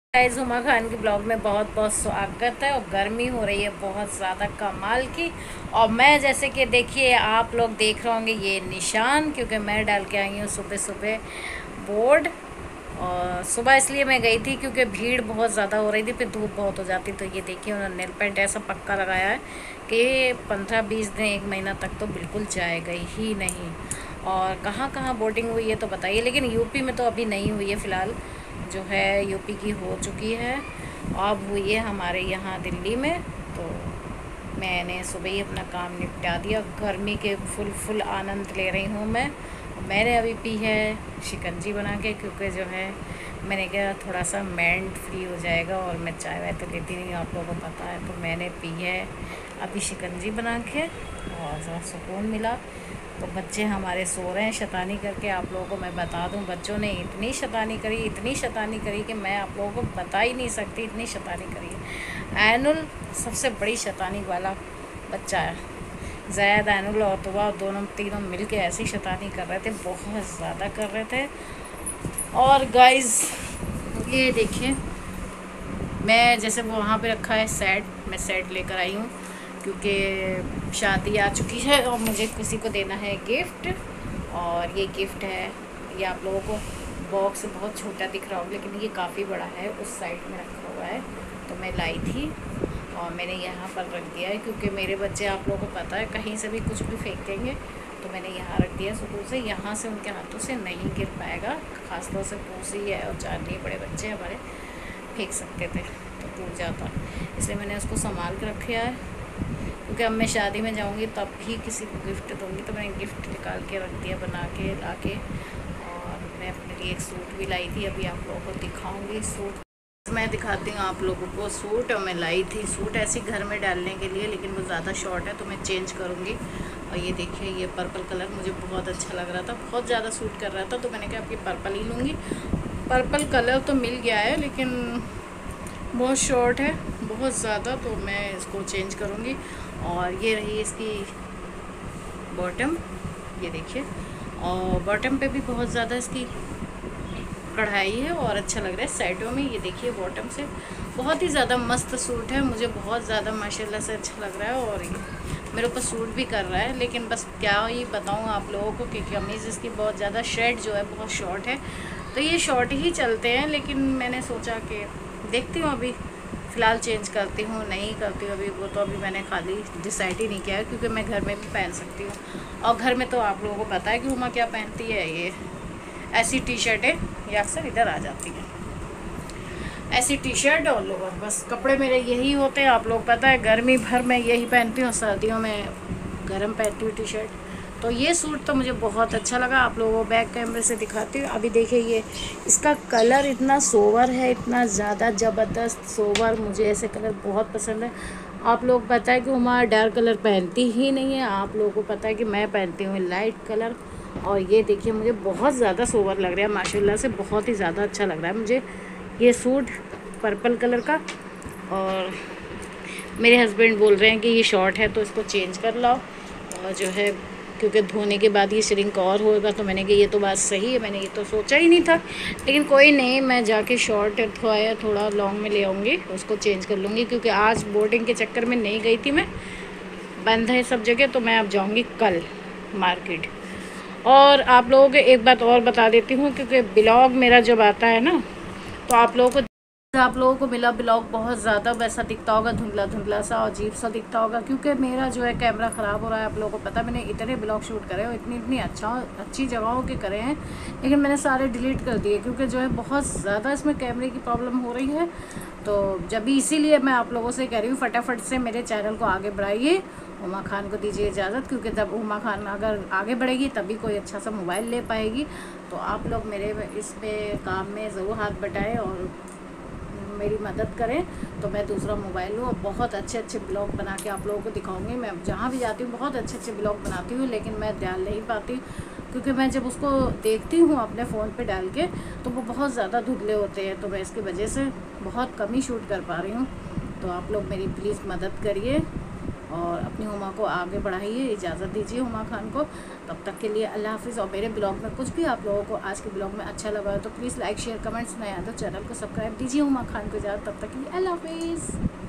Guys, Huma Khan के blog में बहुत बहुत स्वागत है। और गर्मी हो रही है बहुत ज़्यादा कमाल की। और मैं जैसे कि देखिए आप लोग देख रहे होंगे ये निशान, क्योंकि मैं डाल के आई हूँ सुबह सुबह बोर्ड। और सुबह इसलिए मैं गई थी क्योंकि भीड़ बहुत ज़्यादा हो रही थी, फिर धूप बहुत हो जाती। तो ये देखिए उन्होंने नेल पेंट ऐसा पक्का लगाया है कि 15-20 दिन 1 महीना तक तो बिल्कुल जाएगा ही नहीं। और कहाँ कहाँ बोटिंग हुई है तो बताइए, लेकिन यूपी में तो अभी नहीं हुई है फ़िलहाल। जो है यूपी की हो चुकी है, अब हुई है हमारे यहाँ दिल्ली में। तो मैंने सुबह ही अपना काम निपटा दिया, गर्मी के फुल फुल आनंद ले रही हूँ मैं। मैंने अभी पी है शिकंजी बना के, क्योंकि जो है मैंने कहा थोड़ा सा माइंड फ्री हो जाएगा। और मैं चाय वाय तो लेती नहीं, आप लोगों को पता है। तो मैंने पी है अभी शिकंजी बना के और ज़रा सुकून मिला। तो बच्चे हमारे सो रहे हैं शैतानी करके। आप लोगों को मैं बता दूं, बच्चों ने इतनी शैतानी करी कि मैं आप लोगों को बता ही नहीं सकती, इतनी शैतानी करी है। ऐनुल सबसे बड़ी शैतानी वाला बच्चा है। ज़ैद, ऐनुल और तुबा दोनों तीनों मिल के ऐसी शैतानी कर रहे थे, बहुत ज़्यादा कर रहे थे। और गाइस ये देखिए, मैं जैसे वो वहाँ पे रखा है सेट, मैं सेट लेकर आई हूँ क्योंकि शादी आ चुकी है और मुझे किसी को देना है गिफ्ट। और ये गिफ्ट है, ये आप लोगों को बॉक्स बहुत छोटा दिख रहा होगा, लेकिन ये काफ़ी बड़ा है, उस साइड में रखा हुआ है। तो मैं लाई थी और मैंने यहाँ पर रख दिया है, क्योंकि मेरे बच्चे आप लोगों को पता है कहीं से भी कुछ भी फेंक देंगे। तो मैंने यहाँ रख दिया सुकून से, यहाँ से उनके हाथों से नहीं गिर पाएगा। ख़ासतौर से पूसी है और 4 बड़े बच्चे हमारे फेंक सकते थे तो टूट जाता, इसलिए मैंने उसको संभाल के रखा है। क्योंकि अब मैं शादी में जाऊंगी तब भी किसी को गिफ्ट दूंगी, तो मैंने गिफ्ट निकाल के रख दिया बना के ला के। और मैं अपने लिए एक सूट भी लाई थी, अभी आप लोगों को दिखाऊंगी सूट। मैं दिखाती हूँ आप लोगों को सूट। और मैं लाई थी सूट ऐसे घर में डालने के लिए, लेकिन वो ज़्यादा शॉर्ट है तो मैं चेंज करूँगी। और ये देखिए, ये पर्पल कलर मुझे बहुत अच्छा लग रहा था, बहुत ज़्यादा सूट कर रहा था, तो मैंने कहा अब ये पर्पल ही लूँगी। पर्पल कलर तो मिल गया है, लेकिन बहुत शॉर्ट है बहुत ज़्यादा, तो मैं इसको चेंज करूँगी। और ये रही इसकी बॉटम, ये देखिए। और बॉटम पे भी बहुत ज़्यादा इसकी कढ़ाई है और अच्छा लग रहा है साइडों में। ये देखिए बॉटम से बहुत ही ज़्यादा मस्त सूट है, मुझे बहुत ज़्यादा माशाल्लाह से अच्छा लग रहा है। और ये मेरे ऊपर सूट भी कर रहा है, लेकिन बस क्या ही बताऊँ आप लोगों को कि कमीज़ इसकी बहुत ज़्यादा शेड जो है बहुत शॉर्ट है, तो ये शॉर्ट ही चलते हैं। लेकिन मैंने सोचा कि देखती हूँ, अभी फ़िलहाल चेंज करती हूँ नहीं करती हूँ, अभी वो तो अभी मैंने खाली डिसाइड ही नहीं किया है, क्योंकि मैं घर में भी पहन सकती हूँ। और घर में तो आप लोगों को पता है कि उमा क्या पहनती है, ये ऐसी टी शर्टें ये अक्सर इधर आ जाती हैं, ऐसी टी शर्ट और लोअर, बस कपड़े मेरे यही होते हैं। आप लोग पता है गर्मी भर मैं यही पहनती हूँ, सर्दियों में गर्म पहनती हूँ टी शर्ट। तो ये सूट तो मुझे बहुत अच्छा लगा, आप लोगों को बैक कैमरे से दिखाती हूँ। अभी देखिए, ये इसका कलर इतना सोवर है, इतना ज़्यादा ज़बरदस्त सोवर, मुझे ऐसे कलर बहुत पसंद है। आप लोग पता है कि उमा डार्क कलर पहनती ही नहीं है, आप लोगों को पता है कि मैं पहनती हूँ लाइट कलर। और ये देखिए मुझे बहुत ज़्यादा सोवर लग रहा है, माशाल्लाह से बहुत ही ज़्यादा अच्छा लग रहा है मुझे ये सूट पर्पल कलर का। और मेरे हस्बैंड बोल रहे हैं कि ये शॉर्ट है तो इसको चेंज कर लाओ, और जो है क्योंकि धोने के बाद ये श्रिंक और होएगा। तो मैंने कहा ये तो बात सही है, मैंने ये तो सोचा ही नहीं था, लेकिन कोई नहीं, मैं जाके शॉर्ट थोड़ा लॉन्ग में ले आऊँगी, उसको चेंज कर लूँगी। क्योंकि आज बोर्डिंग के चक्कर में नहीं गई थी मैं, बंद है सब जगह, तो मैं अब जाऊँगी कल मार्केट। और आप लोगों को एक बात और बता देती हूँ, क्योंकि ब्लॉग मेरा जब आता है ना, तो आप लोगों को मेरा ब्लॉग बहुत ज़्यादा वैसा दिखता होगा, धुंधला धुंधला सा अजीब सा दिखता होगा, क्योंकि मेरा जो है कैमरा ख़राब हो रहा है। आप लोगों को पता है मैंने इतने ब्लॉग शूट करे और इतनी अच्छी जगहों के करे हैं, लेकिन मैंने सारे डिलीट कर दिए, क्योंकि जो है बहुत ज़्यादा इसमें कैमरे की प्रॉब्लम हो रही है। तो जब भी इसीलिए मैं आप लोगों से कह रही हूँ, फटाफट से मेरे चैनल को आगे बढ़ाइए, उमा खान को दीजिए इजाज़त, क्योंकि जब उमा खान अगर आगे बढ़ेगी तभी कोई अच्छा सा मोबाइल ले पाएगी। तो आप लोग मेरे इस पे काम में ज़रूर हाथ बटाएं और मेरी मदद करें, तो मैं दूसरा मोबाइल लूँ और बहुत अच्छे ब्लॉग बना के आप लोगों को दिखाऊंगी। मैं जहाँ भी जाती हूँ बहुत अच्छे ब्लॉग बनाती हूँ, लेकिन मैं डाल नहीं पाती, क्योंकि मैं जब उसको देखती हूँ अपने फ़ोन पे डाल के तो वो बहुत ज़्यादा धुंधले होते हैं, तो मैं इसकी वजह से बहुत कम ही शूट कर पा रही हूँ। तो आप लोग मेरी प्लीज़ मदद करिए और अपनी हुमा को आगे बढ़ाइए, इजाज़त दीजिए हुमा खान को। तब तक के लिए अल्लाह हाफ़िज़। और मेरे ब्लॉग में कुछ भी आप लोगों को आज के ब्लॉग में अच्छा लगा हो तो प्लीज़ लाइक शेयर कमेंट्स, नया तो चैनल को सब्सक्राइब दीजिए हुमा खान को इजाज़त। तब तक के लिए अल्लाह हाफ़िज़।